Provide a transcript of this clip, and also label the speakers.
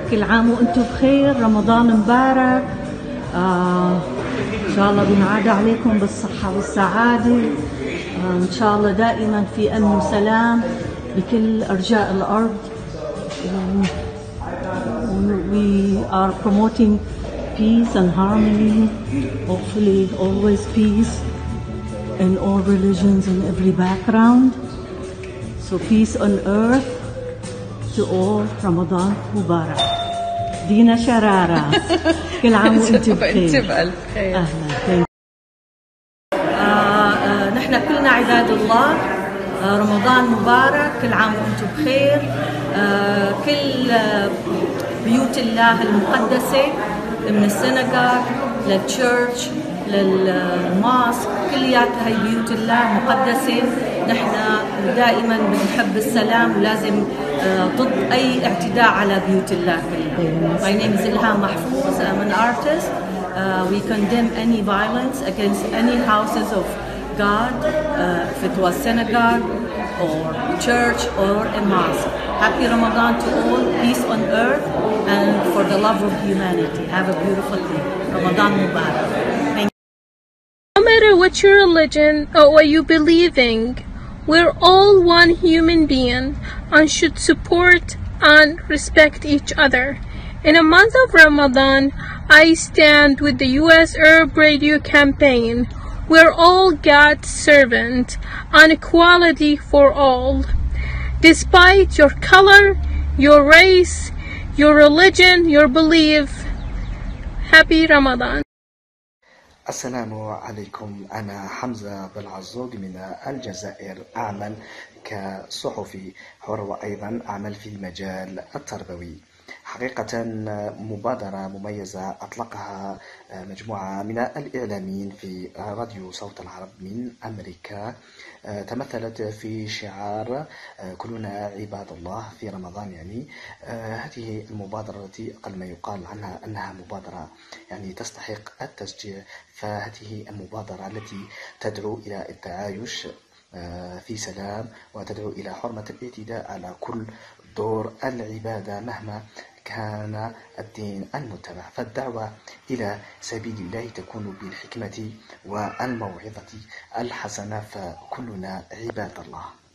Speaker 1: كل عام وانتم بخير، رمضان مبارك. ان شاء الله بينعاد عليكم بالصحة والسعادة. ان شاء الله دائما في امن وسلام بكل ارجاء الارض. We are promoting peace and harmony, hopefully always peace in all religions and every background. So peace on earth to all. رمضان مبارك. دينا شرارة. كل عام وانت بخير.
Speaker 2: بألف خير.
Speaker 1: أهلا. نحن كلنا عباد الله. رمضان مبارك، كل عام وانتم بخير. كل بيوت الله المقدسة من السنغاغ للتشيرش للماسك كلياتها هي بيوت الله مقدسة. نحن دائما بنحب السلام ولازم ضد أي اعتداء على بيوت الله كلها. My name is Ilham Mahfouz. I'm an artist. We condemn any violence against any houses of God, if it was synagogue or church or a mosque. Happy Ramadan to all, peace on earth, and for the love of humanity. Have a beautiful day. Ramadan Mubarak. Thank you.
Speaker 3: No matter what your religion or what you believe in, we're all one human being and should support and respect each other. In a month of Ramadan, I stand with the U.S. Arab Radio campaign. We're all God's servant and equality for all. Despite your color, your race, your religion, your belief. Happy Ramadan.
Speaker 4: السلام عليكم. أنا حمزة بالعزوق من الجزائر، أعمل كصحفي حر وأيضا أعمل في المجال التربوي. حقيقة مبادرة مميزة أطلقها مجموعة من الإعلاميين في راديو صوت العرب من أمريكا، تمثلت في شعار كلنا عباد الله في رمضان. يعني هذه المبادرة التي أقل ما يقال عنها أنها مبادرة يعني تستحق التشجيع، فهذه المبادرة التي تدعو إلى التعايش في سلام وتدعو إلى حرمة الاعتداء على كل دور العبادة مهما كان الدين المتبع. فالدعوة إلى سبيل الله تكون بالحكمة والموعظة الحسنة، فكلنا عباد الله.